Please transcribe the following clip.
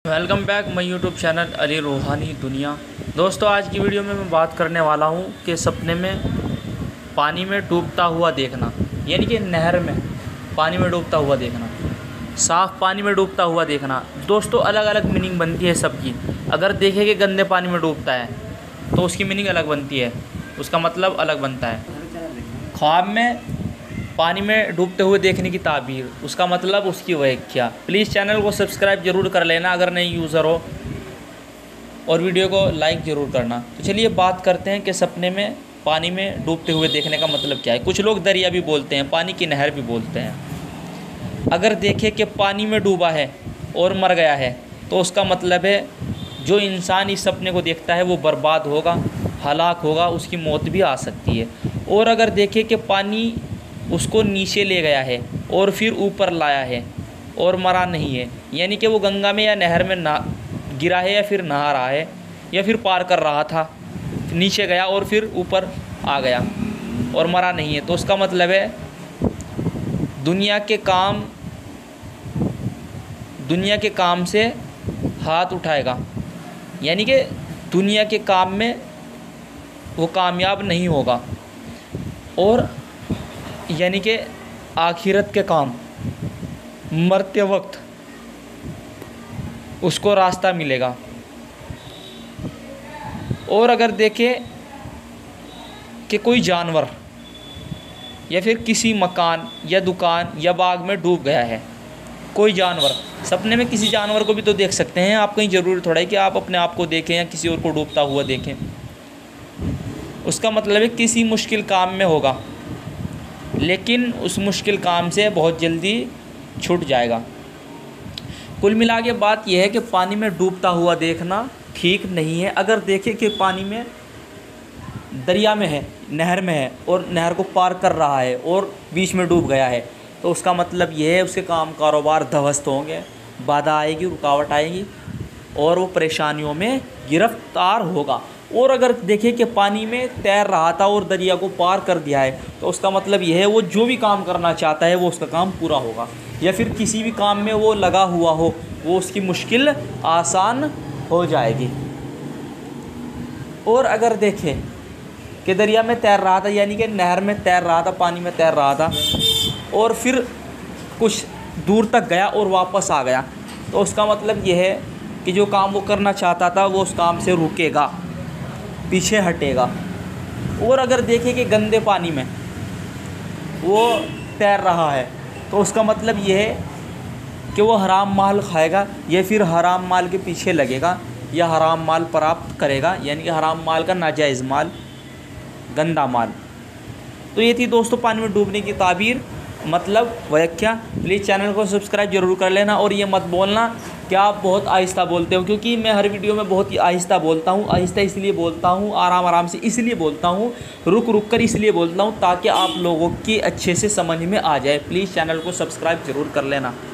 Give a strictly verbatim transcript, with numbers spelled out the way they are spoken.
Welcome back my YouTube channel Ali Roohani Duniya. दोस्तों, आज की वीडियो में मैं बात करने वाला हूँ कि सपने में पानी में डूबता हुआ देखना, यानी कि नहर में पानी में डूबता हुआ देखना, साफ़ पानी में डूबता हुआ देखना। दोस्तों, अलग अलग मीनिंग बनती है सबकी। अगर देखें कि गंदे पानी में डूबता है तो उसकी मीनिंग अलग बनती है, उसका मतलब अलग बनता है। ख्वाब में पानी में डूबते हुए देखने की ताबीर, उसका मतलब उसकी व्याख्या। प्लीज़ चैनल को सब्सक्राइब ज़रूर कर लेना अगर नए यूज़र हो, और वीडियो को लाइक ज़रूर करना। तो चलिए बात करते हैं कि सपने में पानी में डूबते हुए देखने का मतलब क्या है। कुछ लोग दरिया भी बोलते हैं, पानी की नहर भी बोलते हैं। अगर देखें कि पानी में डूबा है और मर गया है तो उसका मतलब है जो इंसान इस सपने को देखता है वो बर्बाद होगा, हलाक होगा, उसकी मौत भी आ सकती है। और अगर देखें कि पानी उसको नीचे ले गया है और फिर ऊपर लाया है और मरा नहीं है, यानी कि वो गंगा में या नहर में ना गिरा है या फिर नहा रहा है या फिर पार कर रहा था, नीचे गया और फिर ऊपर आ गया और मरा नहीं है, तो उसका मतलब है दुनिया के काम दुनिया के काम से हाथ उठाएगा, यानी कि दुनिया के काम में वो कामयाब नहीं होगा, और यानी कि आखिरत के काम मरते वक्त उसको रास्ता मिलेगा। और अगर देखें कि कोई जानवर या फिर किसी मकान या दुकान या बाग में डूब गया है, कोई जानवर, सपने में किसी जानवर को भी तो देख सकते हैं आप, कहीं ज़रूरी थोड़ा है कि आप अपने आप को देखें या किसी और को डूबता हुआ देखें। उसका मतलब है किसी मुश्किल काम में होगा, लेकिन उस मुश्किल काम से बहुत जल्दी छूट जाएगा। कुल मिला के बात यह है कि पानी में डूबता हुआ देखना ठीक नहीं है। अगर देखें कि पानी में दरिया में है, नहर में है और नहर को पार कर रहा है और बीच में डूब गया है, तो उसका मतलब यह है उसके काम कारोबार ध्वस्त होंगे, बाधा आएगी, रुकावट आएगी और वो परेशानियों में गिरफ्तार होगा। और अगर देखें कि पानी में तैर रहा था और दरिया को पार कर दिया है, तो उसका मतलब यह है वो जो भी काम करना चाहता है वो उसका काम पूरा होगा, या फिर किसी भी काम में वो लगा हुआ हो वो उसकी मुश्किल आसान हो जाएगी। और अगर देखें कि दरिया में तैर रहा था, यानी कि नहर में तैर रहा था, पानी में तैर रहा था और फिर कुछ दूर तक गया और वापस आ गया, तो उसका मतलब यह है कि जो काम वो करना चाहता था वो उस काम से रुकेगा, पीछे हटेगा। और अगर देखें कि गंदे पानी में वो तैर रहा है, तो उसका मतलब ये है कि वो हराम माल खाएगा या फिर हराम माल के पीछे लगेगा या हराम माल प्राप्त करेगा, यानी कि हराम माल का नाजायज़ माल, गंदा माल। तो ये थी दोस्तों पानी में डूबने की ताबीर, मतलब व्याख्या। प्लीज़ चैनल को सब्सक्राइब जरूर कर लेना, और ये मत बोलना कि आप बहुत आहिस्ता बोलते हो, क्योंकि मैं हर वीडियो में बहुत ही आहिस्ता बोलता हूँ। आहिस्ता इसलिए बोलता हूँ, आराम आराम से इसलिए बोलता हूँ, रुक रुक कर इसलिए बोलता हूँ ताकि आप लोगों की अच्छे से समझ में आ जाए। प्लीज़ चैनल को सब्सक्राइब ज़रूर कर लेना।